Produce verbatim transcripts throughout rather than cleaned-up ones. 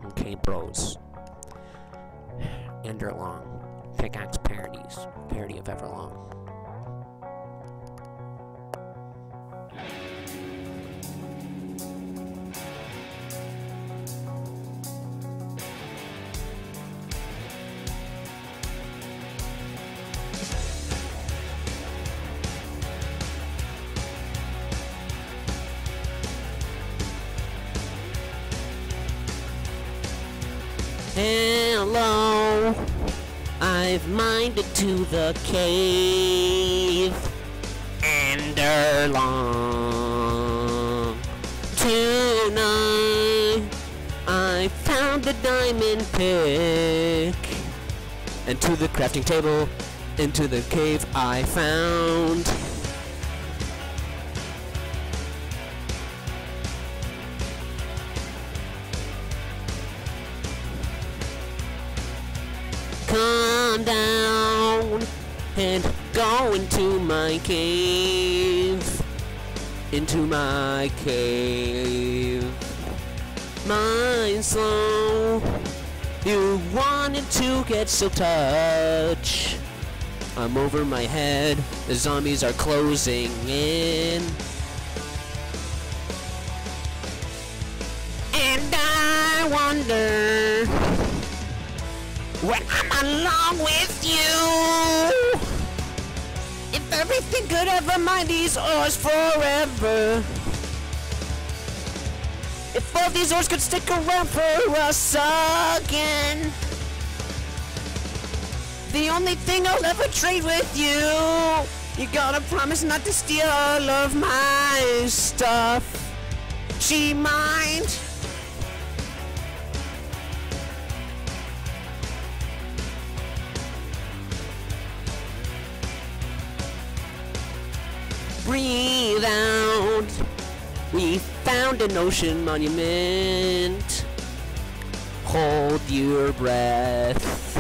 Okay, bros. Enderlong. Pickaxe parodies. Parody of Everlong. Hello, I've minded to the cave, Enderlong. Tonight, I found a diamond pick, and to the crafting table, into the cave I found. Come down and go into my cave, into my cave. Mine slow, you wanted to get so touch. I'm over my head, the zombies are closing in. And I wonder, when I'm along with you, if everything could ever mind these ores forever, if all these ores could stick around for us again, the only thing I'll ever trade with you, you gotta promise not to steal all of my stuff. She mind? Breathe out. We found an ocean monument. Hold your breath.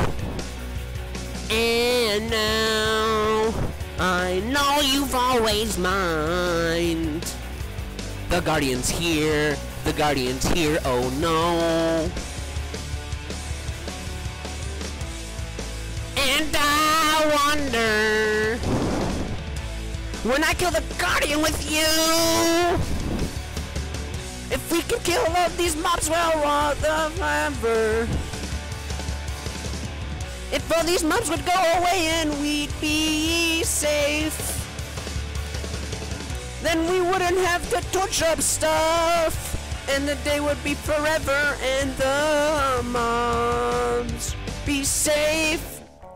And now I know you've always mind. The Guardian's here. The Guardian's here. Oh no. And I wonder, when I kill the Guardian with you, if we can kill all these mobs, well, what the forever. If all these mobs would go away and we'd be safe, then we wouldn't have to torch up stuff, and the day would be forever, and the mobs be safe.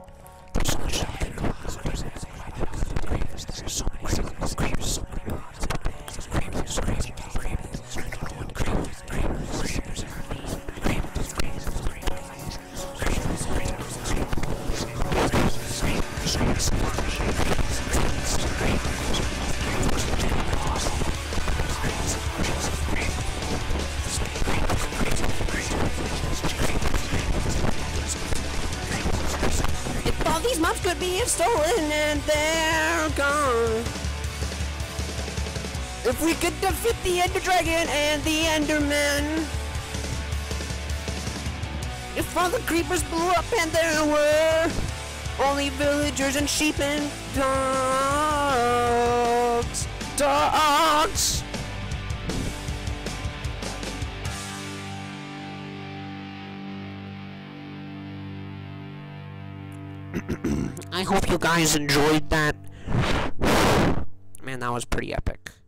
All these mobs could be stolen and they're gone. If we could defeat the Ender Dragon and the Enderman. If all the creepers blew up and there were only villagers and sheep and dogs. Dogs! I hope you guys enjoyed that. Man, that was pretty epic.